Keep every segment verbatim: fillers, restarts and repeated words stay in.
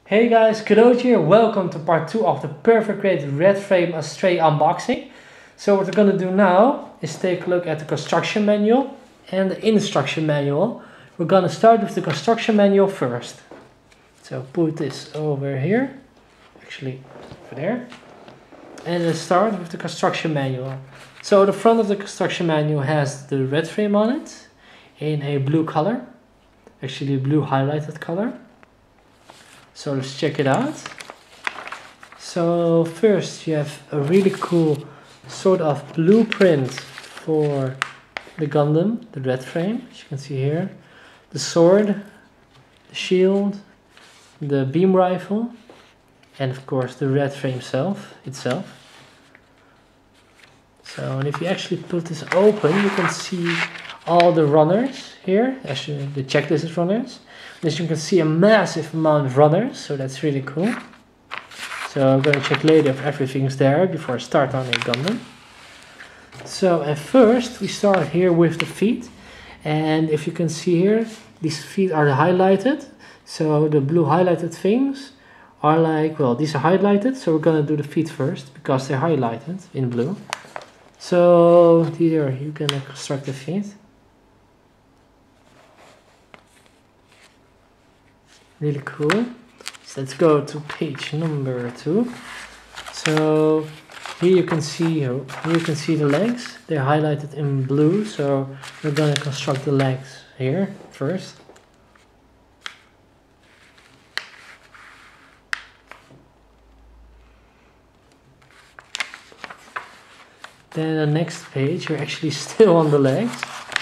Hey guys, Kadoji here. Welcome to part two of the Perfect Crate Red Frame Astray unboxing. So what we're gonna do now is take a look at the construction manual and the instruction manual. We're gonna start with the construction manual first. So put this over here, actually over there. And let's start with the construction manual. So the front of the construction manual has the red frame on it in a blue color, actually blue highlighted color. So let's check it out. So first you have a really cool sort of blueprint for the Gundam, the red frame, as you can see here. The sword, the shield, the beam rifle, and of course the red frame self, itself. So and if you actually put this open, you can see all the runners here, actually the checklist runners. As you can see, a massive amount of runners, so that's really cool. So I'm going to check later if everything's there before I start on a Gundam. So at first we start here with the feet, and if you can see here, these feet are highlighted. So the blue highlighted things are like, well, these are highlighted, so we're going to do the feet first because they're highlighted in blue. So here you can construct the feet. Really cool. So let's go to page number two. So here you can see here you can see the legs. They're highlighted in blue. So we're gonna construct the legs here first. Then the next page, you're actually still on the legs.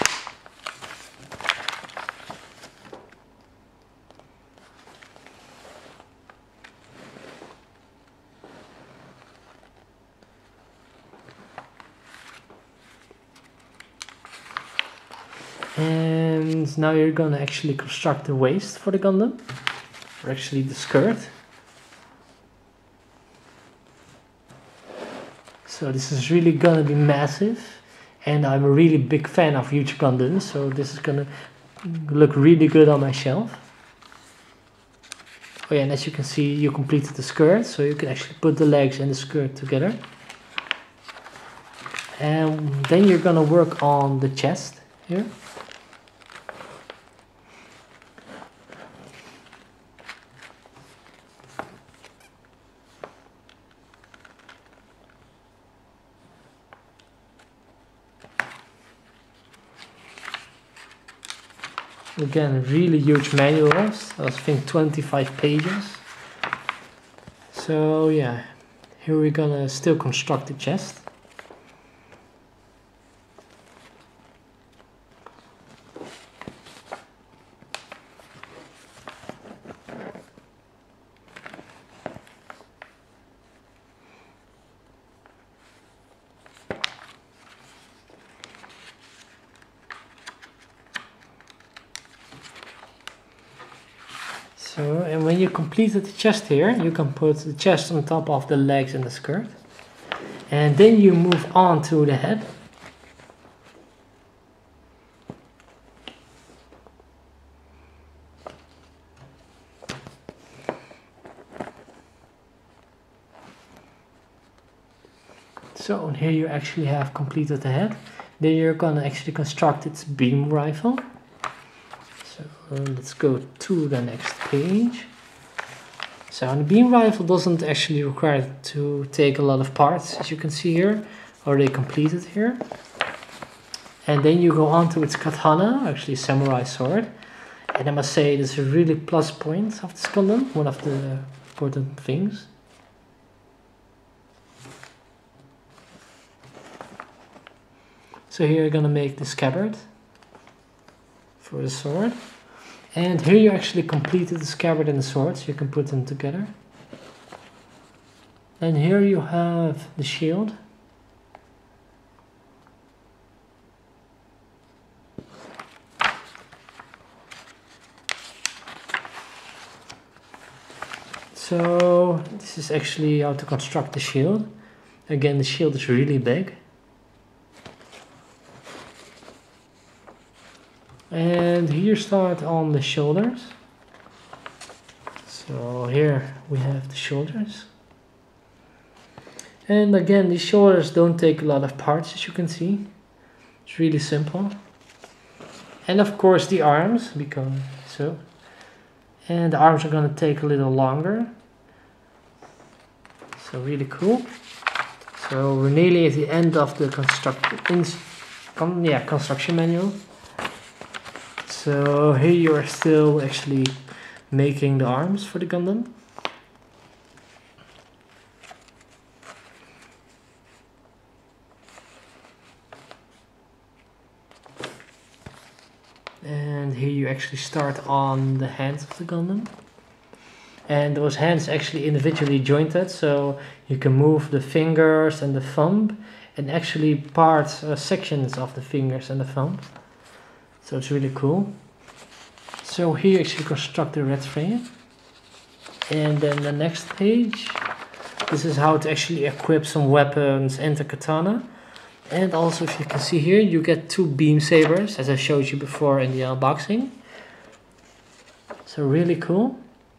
And now you're gonna actually construct the waist for the Gundam, or actually the skirt. So this is really gonna be massive, and I'm a really big fan of huge Gundams, so this is gonna look really good on my shelf. Oh yeah, and as you can see, you completed the skirt, so you can actually put the legs and the skirt together. And then you're gonna work on the chest here. Again, really huge manuals, I think twenty-five pages. So yeah, here we're gonna still construct the chest. So, and when you completed the chest here, you can put the chest on top of the legs and the skirt. And then you move on to the head. So, and here you actually have completed the head. Then you're gonna actually construct its beam rifle. So uh, let's go to the next page. So the beam rifle doesn't actually require to take a lot of parts, as you can see here, already completed here. And then you go on to its katana, actually samurai sword. And I must say this is a really plus point of this Gundam, one of the important things. So here you're gonna make the scabbard for the sword. And here you actually completed the scabbard and the sword, so you can put them together. And here you have the shield. So this is actually how to construct the shield. Again, the shield is really big. And here start on the shoulders. So here we have the shoulders. And again, these shoulders don't take a lot of parts, as you can see. It's really simple. And of course the arms, because so. And the arms are going to take a little longer. So really cool. So we're nearly at the end of the construct, ins, con, yeah, construction manual. So here you are still actually making the arms for the Gundam. And here you actually start on the hands of the Gundam. And those hands actually individually jointed, so you can move the fingers and the thumb and actually part uh, sections of the fingers and the thumb. So it's really cool. So here you actually construct the red frame. And then the next page, this is how to actually equip some weapons and the katana. And also, if you can see here, you get two beam sabers, as I showed you before in the unboxing. So really cool.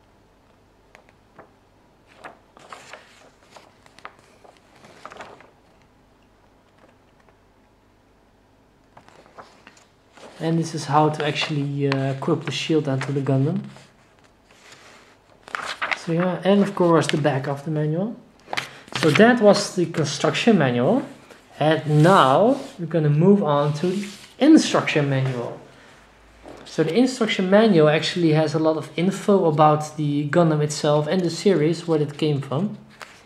And this is how to actually uh, equip the shield onto the Gundam. So yeah, and of course the back of the manual. So that was the construction manual. And now we're going to move on to the instruction manual. So the instruction manual actually has a lot of info about the Gundam itself and the series, where it came from.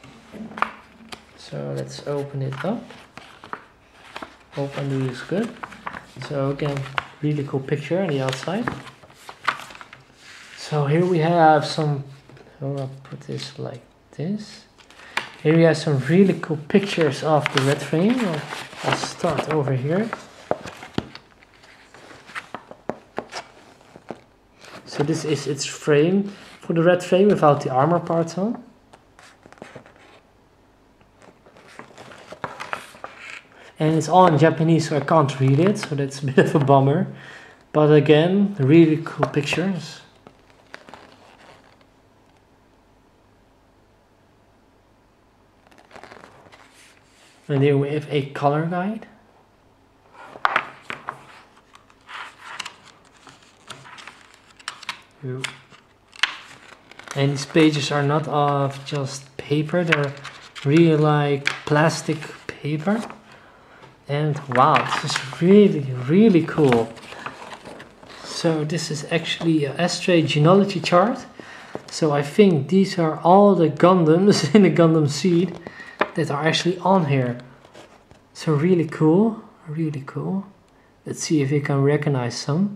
So let's open it up. Hope I do this good. So again, really cool picture on the outside. So here we have some, oh, I'll put this like this. Here we have some really cool pictures of the red frame. I'll, I'll start over here. So this is its frame for the red frame without the armor parts on. And it's all in Japanese, so I can't read it, so that's a bit of a bummer. But again, really cool pictures. And here we have a color guide. And these pages are not of just paper, they're really like plastic paper. And wow, this is really, really cool. So this is actually an Astray genealogy chart. So I think these are all the Gundams in the Gundam Seed that are actually on here. So really cool, really cool. Let's see if we can recognize some.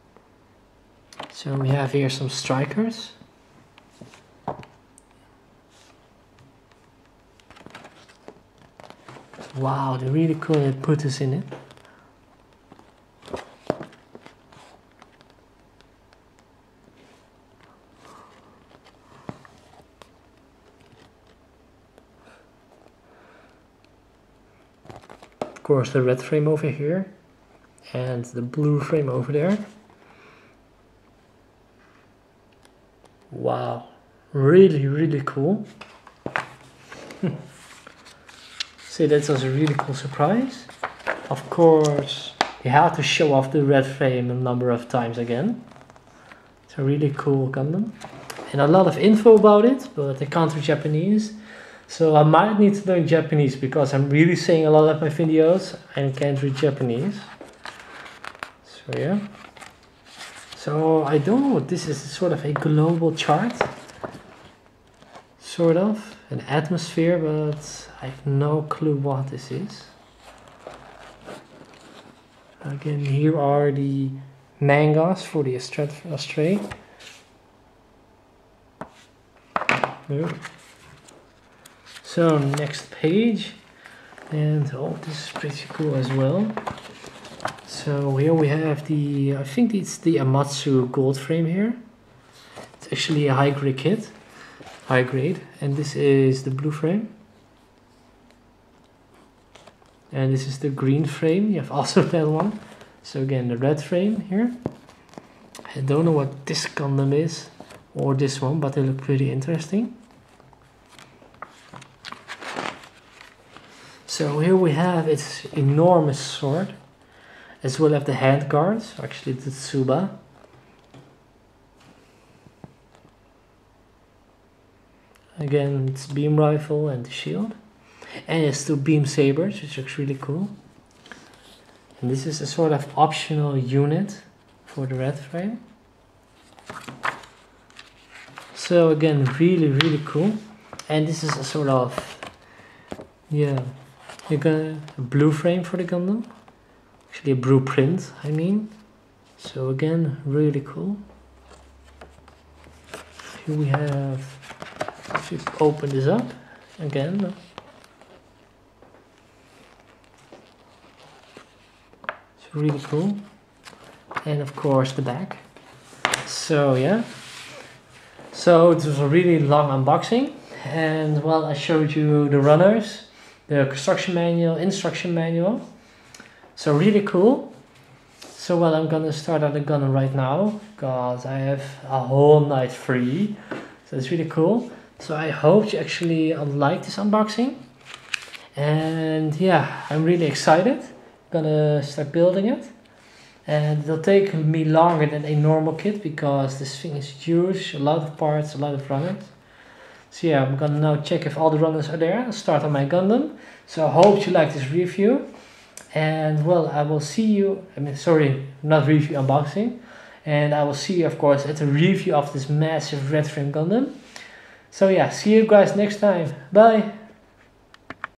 So we have here some strikers. Wow, they're really cool. They put this in it. Of course, the red frame over here and the blue frame over there. Wow, really, really cool. See, that was a really cool surprise. Of course, you have to show off the red frame a number of times again. It's a really cool Gundam. And a lot of info about it, but I can't read Japanese. So I might need to learn Japanese because I'm really saying a lot of my videos and can't read Japanese. So yeah. So I don't know what this is, sort of a global chart. Sort of. An atmosphere, but I have no clue what this is. Again, here are the mangas for the Astray. Oh. So next page, and oh, this is pretty cool as well. So here we have the, I think it's the Amatsu gold frame here. It's actually a high grade kit. High grade, and this is the blue frame, and this is the green frame. You have also that one. So again, the red frame here. I don't know what this Gundam is, or this one, but they look pretty interesting. So here we have its enormous sword, as well as the hand guards, actually the Tsuba. Again, it's beam rifle and the shield. And it's two beam sabers, which looks really cool. And this is a sort of optional unit for the red frame. So again, really, really cool. And this is a sort of, yeah, you got a blue frame for the Gundam. Actually a blueprint, I mean. So again, really cool. Here we have, if you open this up, again. It's really cool. And of course the back. So yeah. So it was a really long unboxing. And well, I showed you the runners, the construction manual, instruction manual. So really cool. So well, I'm gonna start on the Gundam right now because I have a whole night free. So it's really cool. So I hope you actually like this unboxing. And yeah, I'm really excited. Gonna start building it. And it'll take me longer than a normal kit because this thing is huge, a lot of parts, a lot of runners. So yeah, I'm gonna now check if all the runners are there and start on my Gundam. So I hope you like this review. And well, I will see you, I mean, sorry, not review, unboxing. And I will see you, of course, at the review of this massive red frame Gundam. So yeah, see you guys next time. Bye!